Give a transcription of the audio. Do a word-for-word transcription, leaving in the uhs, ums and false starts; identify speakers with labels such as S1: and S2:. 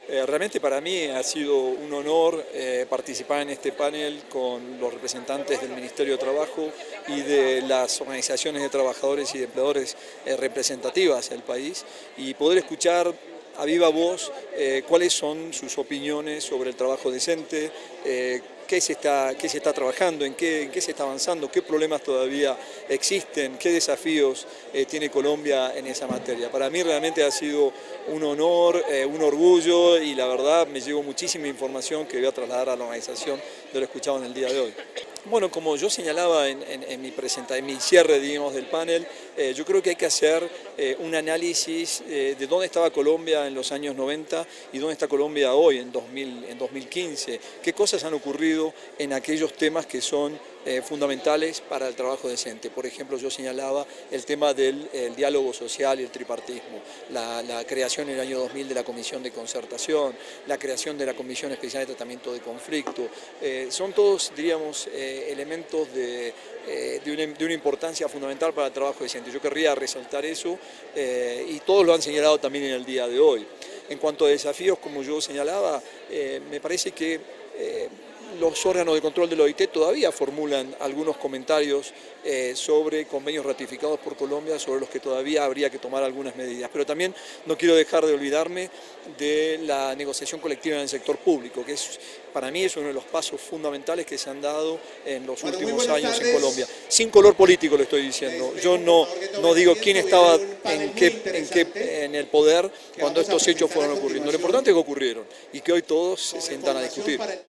S1: Eh, realmente para mí ha sido un honor eh, participar en este panel con los representantes del Ministerio de Trabajo y de las organizaciones de trabajadores y de empleadores eh, representativas del país y poder escuchar a viva voz eh, cuáles son sus opiniones sobre el trabajo decente, eh, qué se está, qué se está trabajando, en qué, en qué se está avanzando, qué problemas todavía existen, qué desafíos eh, tiene Colombia en esa materia. Para mí realmente ha sido un honor, eh, un orgullo y la verdad me llevo muchísima información que voy a trasladar a la organización de lo escuchado en el día de hoy. Bueno, como yo señalaba en, en, en, mi, presenta, en mi cierre, digamos, del panel, eh, yo creo que hay que hacer eh, un análisis eh, de dónde estaba Colombia en los años noventa y dónde está Colombia hoy, en, dos mil, en dos mil quince. Qué cosas han ocurrido en aquellos temas que son eh, fundamentales para el trabajo decente. Por ejemplo, yo señalaba el tema del el diálogo social y el tripartismo, la, la creación en el año dos mil de la Comisión de Concertación, la creación de la Comisión Especial de Tratamiento de Conflicto. Eh, son todos, diríamos, eh, elementos de, eh, de, una, de una importancia fundamental para el trabajo decente. Yo querría resaltar eso eh, y todos lo han señalado también en el día de hoy. En cuanto a desafíos, como yo señalaba, eh, me parece que eh, los órganos de control de la O I T todavía formulan algunos comentarios eh, sobre convenios ratificados por Colombia, sobre los que todavía habría que tomar algunas medidas. Pero también no quiero dejar de olvidarme de la negociación colectiva en el sector público, que es, para mí es uno de los pasos fundamentales que se han dado en los bueno, últimos años tardes. en Colombia. Sin color político lo estoy diciendo. Yo no, no digo quién estaba en, qué, en, qué, en el poder cuando estos hechos fueron ocurriendo. Lo importante es que ocurrieron y que hoy todos se sientan a discutir.